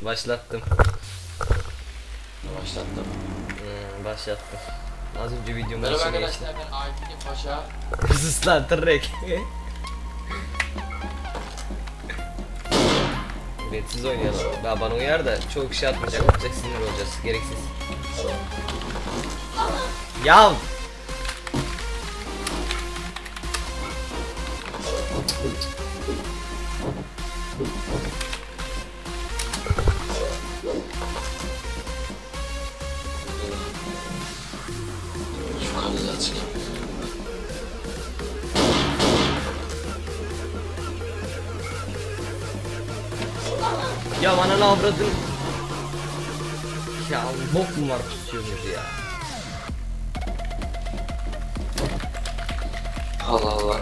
Başlattım. Başlattım. Başlattım. Az önce videomu Merhaba başına geçtim. arkadaşlar, ben Alpini Paşa. Sus lan tırrek. Betsiz oynayalım. Daha bana uyar da çok şey atmayacak, atacak, sinir olacağız. Gereksiz. Ya. Yukarıda atayım. Ya bana ne avradın? Ya bok mu var tutuyorsunuz ya? Allah Allah.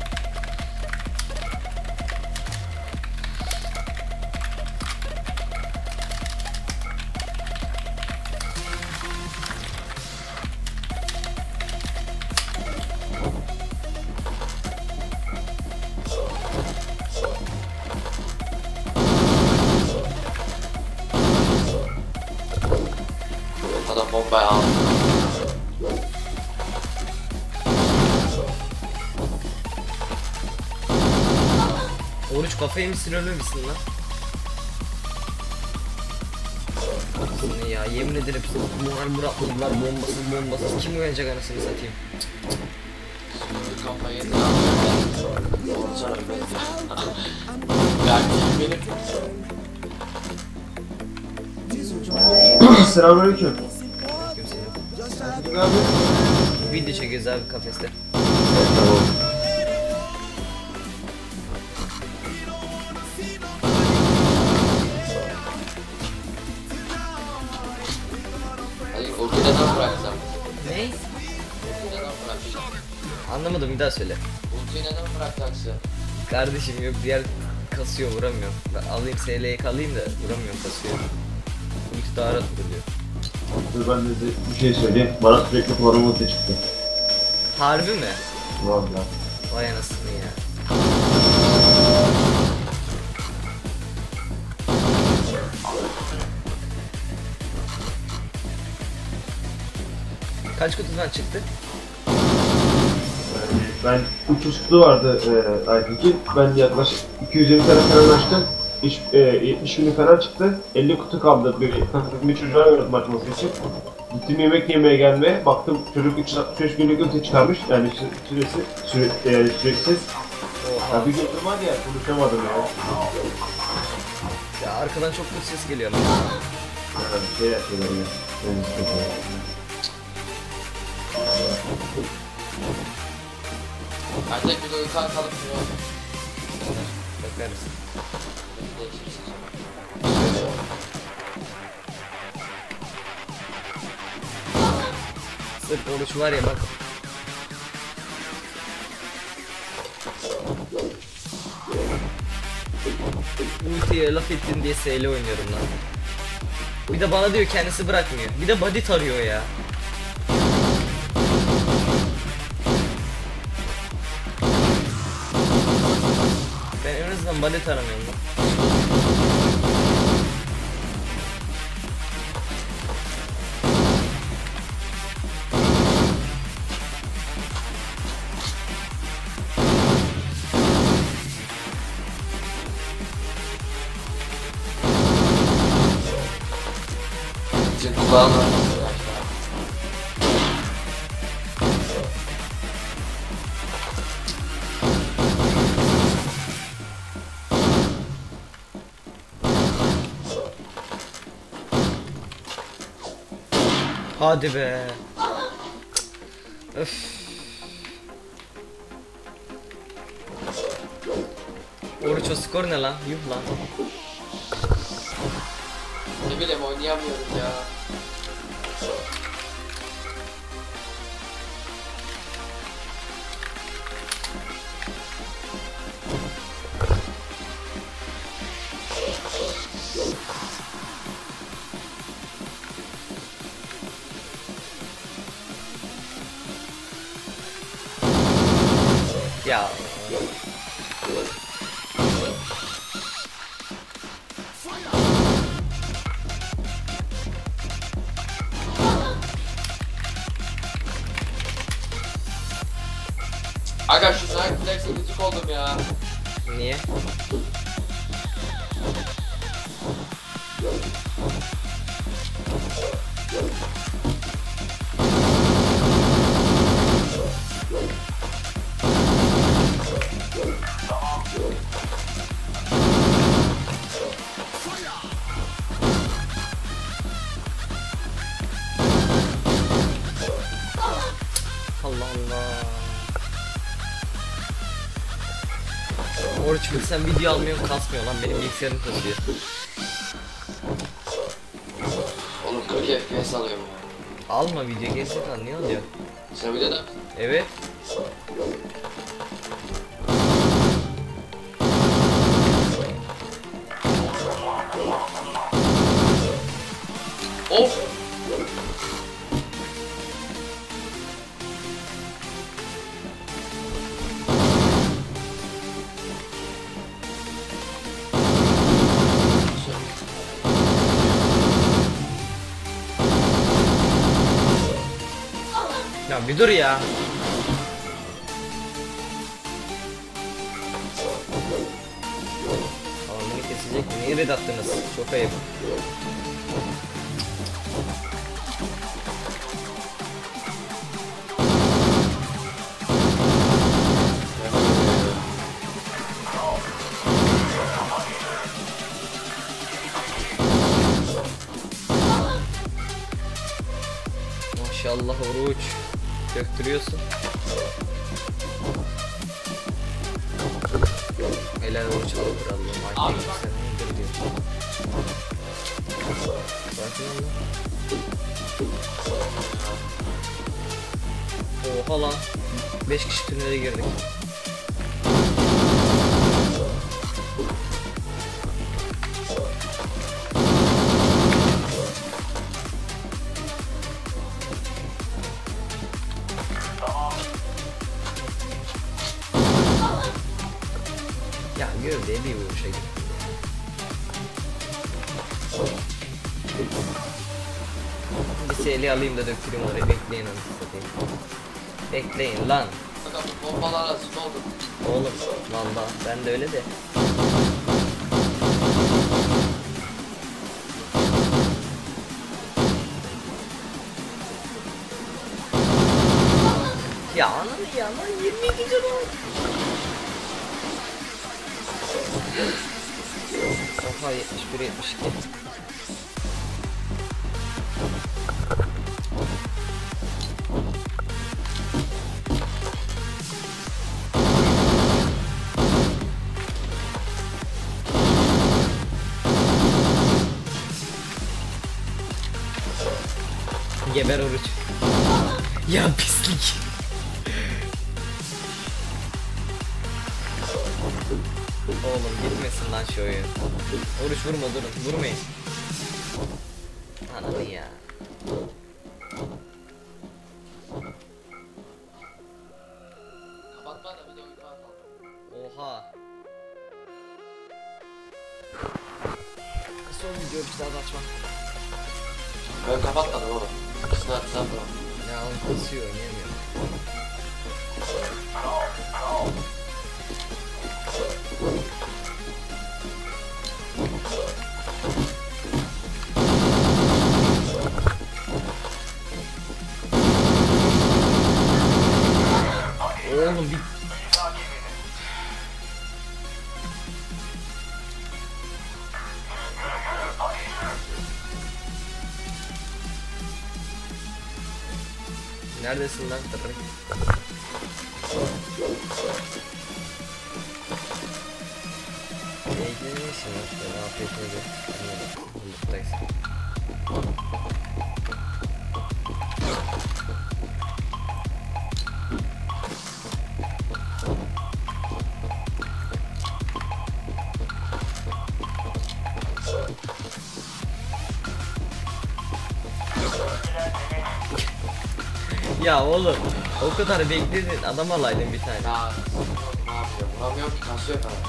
Adam bombayı aldı. Oruç kafayı mı sürülmemişsin lan? Ne ya, yemin ederim moral bırakmadılar, bombasız kim uyanacak anasını satayım. Kafayı yedi. Olacak benim. Selamünaleyküm. Kimsenin. Abi. Video çekiyoruz abi kafeste. Tamam. Hadi ulti neden bıraksam? Ne? Ulti neden bıraksam? Anlamadım, bir daha söyle. Ultiyi neden bırakacaksın? Kardeşim yok, diğer kasıyor, vuramıyorum. Ben alayım SL'ye kalayım da vuramıyorum, kasıyor. Ulti daha rahat vuruyor. Dur ben de size bir şey söyleyeyim. Bana sürekli kullanım ortaya çıktı. Harbi mi? Vallahi. Vay anasını ya. Kaç kutudan çıktı? Ben 300 kutu vardı Aytekin. Ben yaklaşık 220 tane falan açtım. 70 günü falan çıktı. 50 kutu kaldı. Bir çocuğa öğrettim açması için. Gittim yemek yemeye gelmeye. Baktım çocuk 365 günlük öte çıkarmış. Yani süresiz. Oha. Ya bir gördüm var ya, konuşamadım ya. Ya arkadan çok kötü ses geliyor lan. Yani bir şey yapıyorlar ya. Yani sıkıntı. Artık bir de uykan kalıp duruyor. Bakarız. Sırf oruç var ya bak. Ultiye laf ettin diye SL oynuyorum lan. Bir de bana diyor kendisi bırakmıyor. Bir de body tarıyor ya. Ben en azından body taramıyorum lan. Şimdi kulağına. Hadi be. Öf. Oruç o skor ne lan? Yuh lan. Ne bileyim, oynayamıyorum ya. Ya. Aga şu Nike Flex'e gıcık oldum ya. Niye? Allah Allah. Oruç sen video almıyorsun, kasmıyor lan, benim bilgisayarım kasıyor. Oğlum 40 FPS alıyorum ya. Alma video, gerizekalı, niye alıyor? Sen videoda mısın? Evet. Of! Ya bir dur ya. Tamam, bunu kesecek mi? Niye red attınız? Çok ayıp. Maşallah Oruç. Döktürüyorsun. Helal Oruç, al krallığım. Abi Ay bak. sen nedir diyor. Sakin ol lan. Oha lan. 5 kişi tünele girdik. Ya gövdeye bir vuruşa gittim. Bir seli alayım da döktüreyim oraya, bekleyin anasını satayım. Bekleyin lan. Aga bu bombalar arasında oldum. Oğlum valla ben de öyle de. Ya ananı ya lan, 22 canım. Oha 71 72. Geber Oruç. Ya pislik. Oğlum gitmesin lan şu oyun. Oruç vurma, durun, vurmayın. Ananı ya. Kapatma da videoyu kapatalım. Oha. Son video bir daha da açma. Ben kapatmadım oğlum. İkisini atacağım bro. Ya oğlum kasıyor, oynayamıyorum. Oğlum bir... Neredesin lan? Tırrık. Neyse işte, afiyet olsun. Buradayız. Ya oğlum o kadar bekledin, adam alaydın bir tane. Ya ne yapıyorum? Vuramıyorum ki, kasıyor falan.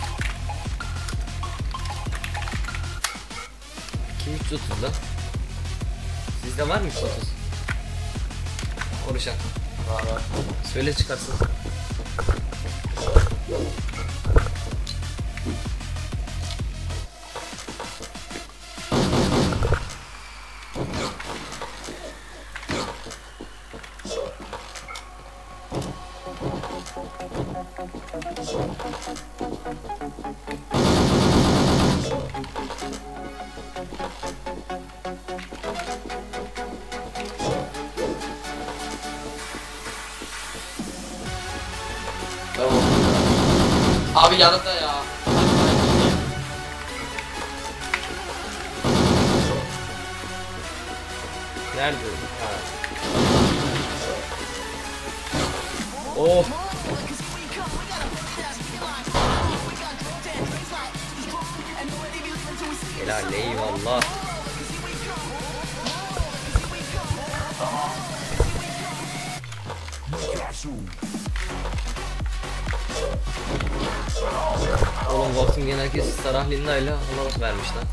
Kim 330 lan? Sizde var mı 330? Konuşan. Var var. Söyle çıkarsın. Tamam. Abi yanında ya. Nerede? Ha. Oh. Helal eyvallah. Oğlum baktım gene herkes Sarah Linda ile Halavat vermiş lan.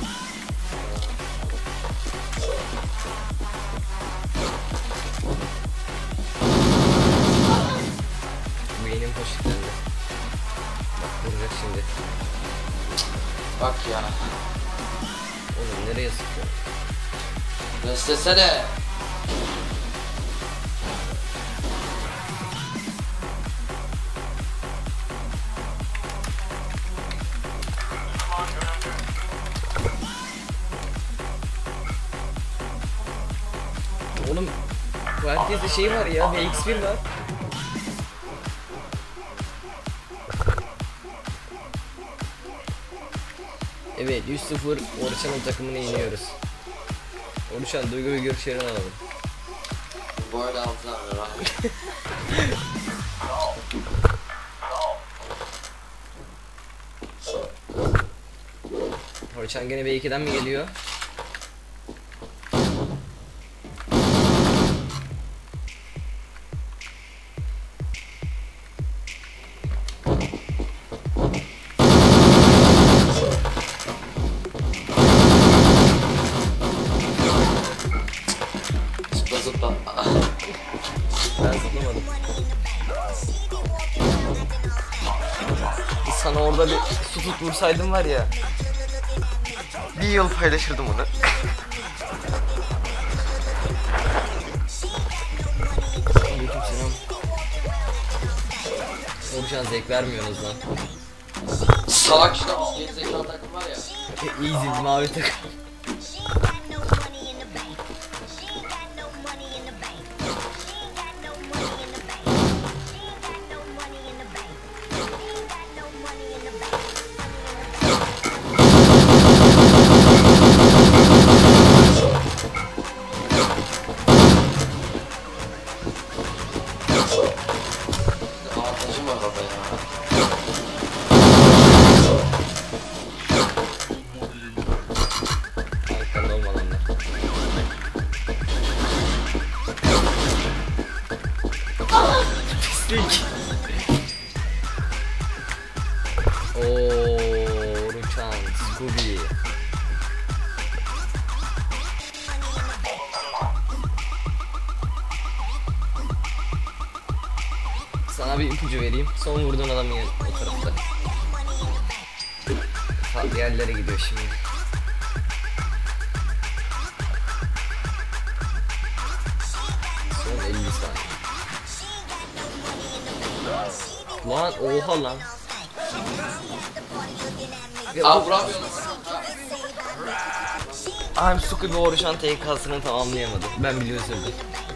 Bu benim poşetlendi. Bak vuracak şimdi. Bak ya. Oğlum nereye sıkıyor? Göstersene. Oğlum bu herkeste şey var ya, VX1 var. Evet 3-0 Orçan'ın takımını yeniyoruz. Orçan duygu ve görüşlerini alalım. Bu arada altına abi. Orçan gene B2'den mi geliyor? Zıpla zıpla. Ben zıplamadım. Sana orada bir su tut vursaydım var ya. Bir yıl paylaşırdım onu. Aleykümselam. Orçan zevk vermiyorsunuz lan. Salak işte o gerizekalı takım var ya. Easy mavi takım. Avantajım var orada ya. Arkanda olmadan da. Pislik. Ooo Ruçan, Scooby. Sana bir ipucu vereyim. Son vurduğun adam yine o tarafta. Farklı yerlere gidiyor şimdi. Son 50 saniye. Lan oha lan. Abi vuramıyorum. I'm Scooby Orçan TK'sını tamamlayamadı. Ben bile üzüldüm.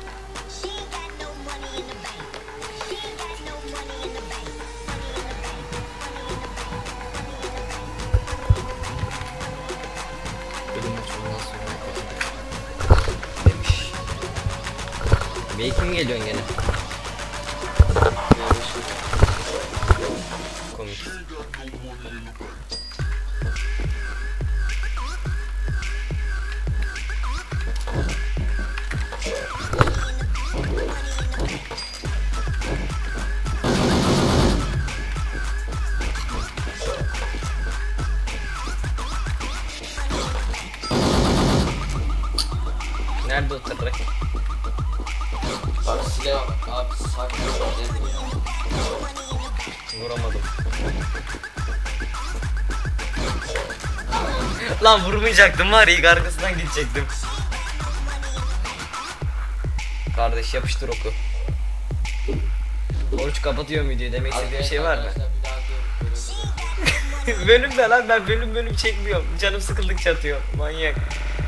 Benim maçımdan sonra demiş. Belki mi geliyorsun gene? Komik. Nerede o tırnak? Bak silah bak abi sakin ol nedir ya. vuramadım. Lan vurmayacaktım var ya, arkasından gidecektim. Kardeş yapıştır oku. Oruç kapatıyor videoyu, demek istediğin bir şey var mı? Arkadaşlar bir dahaki bölümde Bölüm de lan, ben bölüm çekmiyorum. Canım sıkıldıkça atıyor. Manyak.